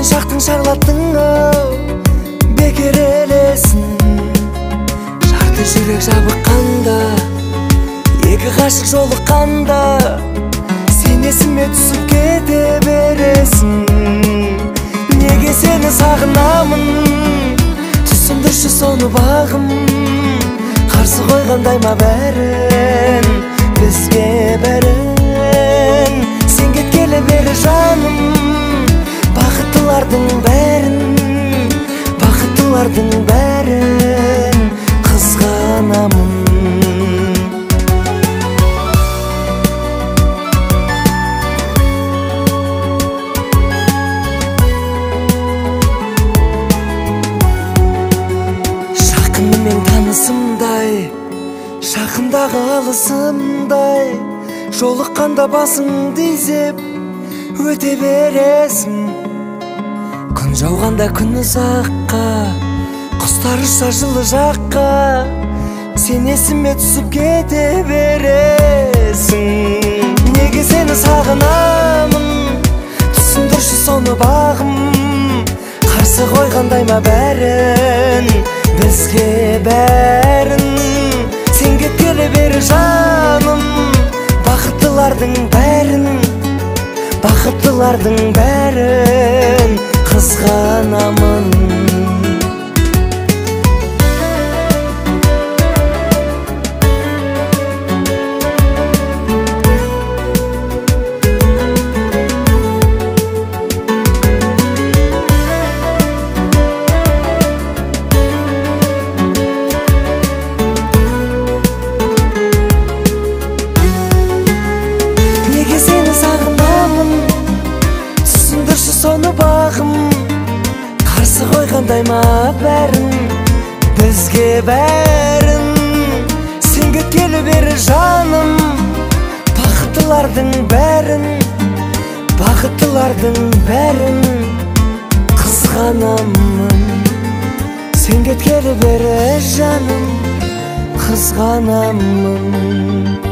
сен шақтың шарлаттың бекер елесін. Жарты жүрек жабыққанда, екі ғашық жолыққанда, сен есіме түсіп кете бересің. Неге сені сағынамын, түсіндірші соны бағым. Қарсы қойғандай ма бәрін, бізге бәрін. Сен кеткелі бері жаным, бақыттылардың бәрін, бақыттылардың бәрін қызғанамын. Жақынымен танысымдай, жақындағы алысымдай, жолыққанда басыңды изеп өте бересің. Күн жауғанда күн ұзаққа, құстар ұшса жылы жаққа, сен есіме түсіп кете бересің. Неге сені сағынамын, түсіндірші соны бағым. Қарсы қойғандай ма бәрін, бізге бәрін. Сен кеткелі бері жаным, бақыттылардың бәрін, бақыттылардың бәрін қызғанамын. Соны бағым, қарсы қойғандай ма бәрін, бізге бәрін. Сен кеткелі бері жаным, бақыттылардың бәрін, бақыттылардың бәрін қызғанамын. Сен кеткелі бері жаным, қызғанамын.